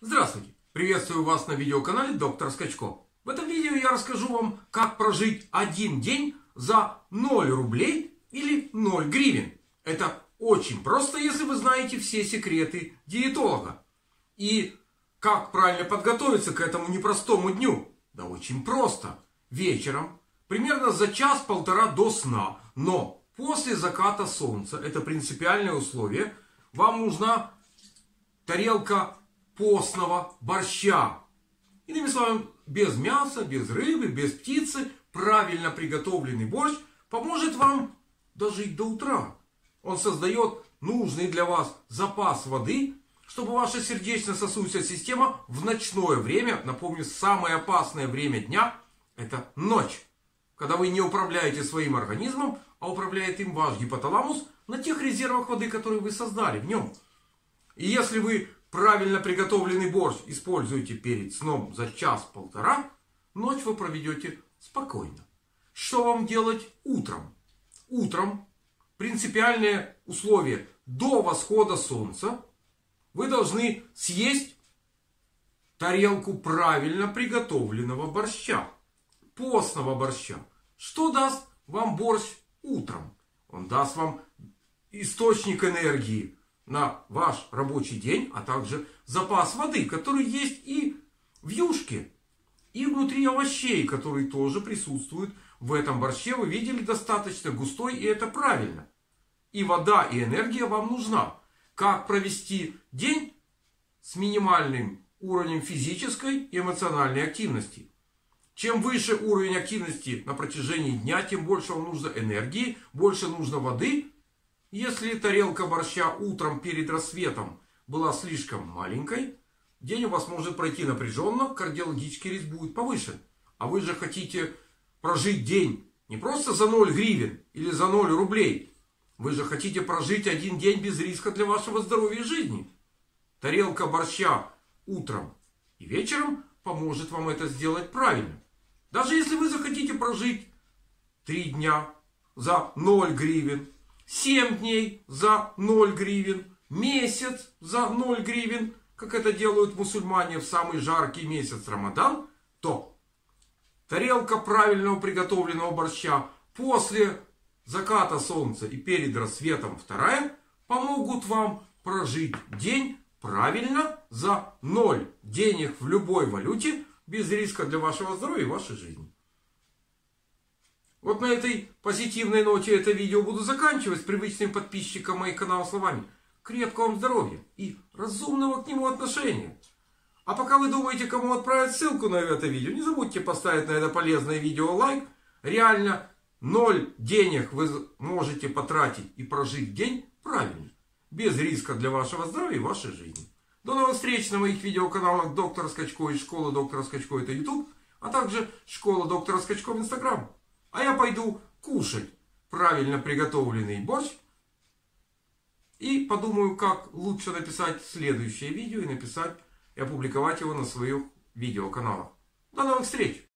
Здравствуйте! Приветствую вас на видеоканале Доктор Скачко. В этом видео я расскажу вам, как прожить один день за 0 рублей или 0 гривен. Это очень просто, если вы знаете все секреты диетолога. И как правильно подготовиться к этому непростому дню? Да очень просто. Вечером, примерно за час-полтора до сна, но после заката солнца, это принципиальное условие, вам нужна тарелка постного борща. Иными словами, без мяса, без рыбы, без птицы, правильно приготовленный борщ поможет вам дожить до утра. Он создает нужный для вас запас воды, чтобы ваша сердечно-сосудистая система в ночное время, напомню, самое опасное время дня, это ночь, когда вы не управляете своим организмом, а управляет им ваш гипоталамус на тех резервах воды, которые вы создали в нем. И если вы правильно приготовленный борщ используете перед сном за час-полтора, ночь вы проведете спокойно. Что вам делать утром? Утром, принципиальное условие, до восхода солнца вы должны съесть тарелку правильно приготовленного борща, постного борща. Что даст вам борщ утром? Он даст вам источник энергии на ваш рабочий день, а также запас воды, который есть и в юшке, и внутри овощей, которые тоже присутствуют в этом борще. Вы видели, достаточно густой, и это правильно. И вода, и энергия вам нужна. Как провести день с минимальным уровнем физической и эмоциональной активности? Чем выше уровень активности на протяжении дня, тем больше вам нужно энергии, больше нужно воды. Если тарелка борща утром перед рассветом была слишком маленькой, день у вас может пройти напряженно, кардиологический риск будет повышен. А вы же хотите прожить день не просто за 0 гривен или за 0 рублей. Вы же хотите прожить один день без риска для вашего здоровья и жизни. Тарелка борща утром и вечером поможет вам это сделать правильно. Даже если вы захотите прожить 3 дня за 0 гривен, 7 дней за 0 гривен, месяц за 0 гривен, как это делают мусульмане в самый жаркий месяц Рамадан, то тарелка правильного приготовленного борща после заката солнца и перед рассветом вторая помогут вам прожить день правильно за 0 денег в любой валюте, без риска для вашего здоровья и вашей жизни. Вот на этой позитивной ноте это видео буду заканчивать с привычным подписчикам моих каналов словами. Крепкого вам здоровья и разумного к нему отношения. А пока вы думаете, кому отправить ссылку на это видео, не забудьте поставить на это полезное видео лайк. Реально 0 денег вы можете потратить и прожить день правильно. Без риска для вашего здоровья и вашей жизни. До новых встреч на моих видеоканалах Доктор Скачко и Школа Доктора Скачко, это YouTube. А также Школа Доктора Скачко в Instagram. А я пойду кушать правильно приготовленный борщ. И подумаю, как лучше написать следующее видео. И опубликовать его на своих видеоканалах. До новых встреч!